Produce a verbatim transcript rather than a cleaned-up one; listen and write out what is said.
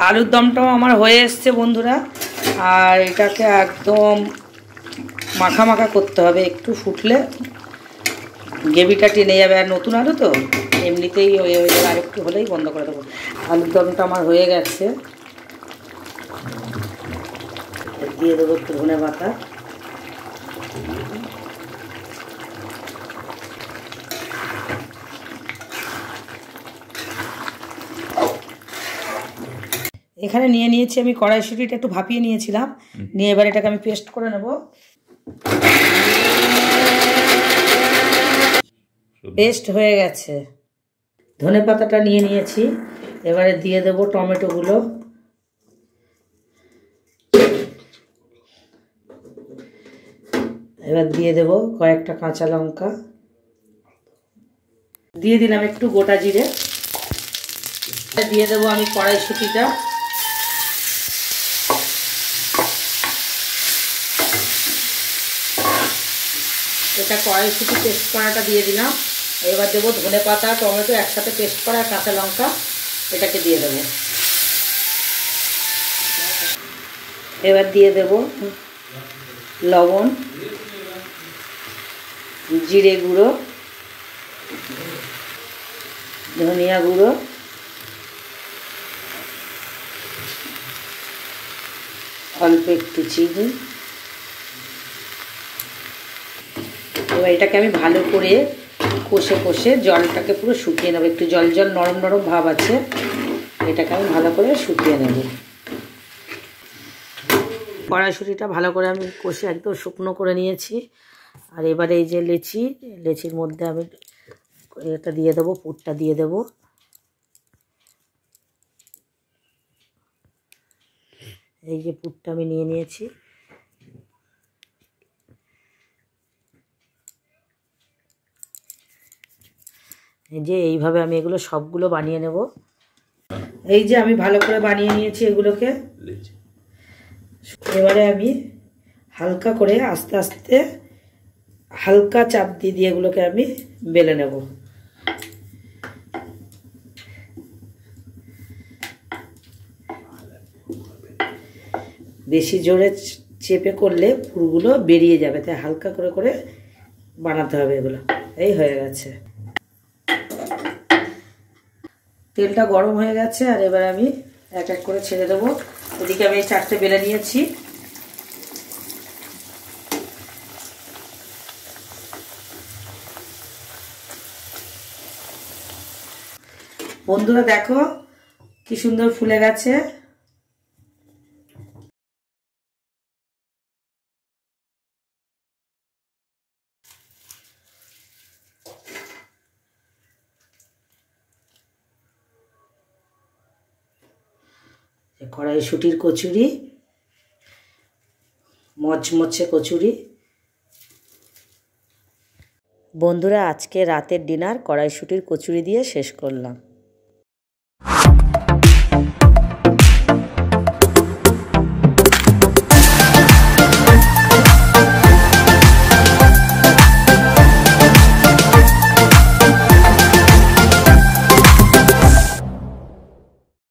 আলুর দমটাও আমার হয়ে এসছে বন্ধুরা। আর এটাকে একদম মাখা মাখা করতে হবে, একটু ফুটলে গ্রেভিটা টেনে যাবে। আর নতুন আলু তো এমনিতেই হয়ে হয়ে যাবে, আর একটু হলেই বন্ধ করে দেবো। আলুর দমটা আমার হয়ে গেছে, দিয়ে দেবো একটু ধনে পাতা। এখানে নিয়ে নিয়েছি আমি কড়াইশুঁটিটা একটু ভাপিয়ে নিয়েছিলাম, নিয়ে এবার এটাকে আমি পেস্ট করে নেব। পেস্ট হয়ে গেছে। ধনে পাতাটা নিয়ে নিয়েছি, এবারে দিয়ে দেব টমেটোগুলো। এবার দিয়ে দেব কয়েকটা কাঁচা লঙ্কা, দিয়ে দিলাম একটু গোটা জিরে, দিয়ে দেবো আমি কড়াইশুঁটিটা। এটা কড়াইশুঁটি পেস্ট করাটা দিয়ে দিলাম। এবার দেবো ধনে পাতা টমেটো একসাথে পেস্ট করা, কাঁচা লঙ্কা, এটাকে দিয়ে দেবো। এবার দিয়ে দেব লবণ, জিরে গুঁড়ো, ধনিয়া গুঁড়ো, অল্প একটু চিনি। এবার এটাকে আমি ভালো করে কষে কষে জলটাকে পুরো শুকিয়ে নেবো। একটু জল জল নরম নরম ভাব আছে, এটাকে আমি ভালো করে শুকিয়ে নেব। কড়াইশুঁটিটা ভালো করে আমি কষে একদম শুকনো করে নিয়েছি। আর এবারে এই যে লেচি, লেচির মধ্যে আমি এটা দিয়ে দেবো, পুরটা দিয়ে দেবো। এই যে পুরটা আমি নিয়ে নিয়েছি, এই যে এইভাবে আমি এগুলো সবগুলো বানিয়ে নেব। এই যে আমি ভালো করে বানিয়ে নিয়েছি এগুলোকে। এবারে আমি হালকা করে আস্তে আস্তে হালকা চাপ দিয়ে দিয়ে এগুলোকে আমি বেলে নেব। বেশি জোরে চেপে করলে পুরগুলো বেরিয়ে যাবে, তাই হালকা করে করে বানাতে হবে এগুলো। এই হয়ে গেছে, তেলটা গরম হয়ে গেছে। আর এবার আমি এক এক করে ছেড়ে দেবো। এদিকে আমি এই চারটে বেলে নিয়েছি। বন্ধুরা দেখো কি সুন্দর ফুলে গেছে। কড়াইশুঁটির কচুরি, মচমচে কচুরি। বন্ধুরা আজকে রাতের ডিনার কড়াইশুঁটির কচুরি দিয়ে শেষ করলাম।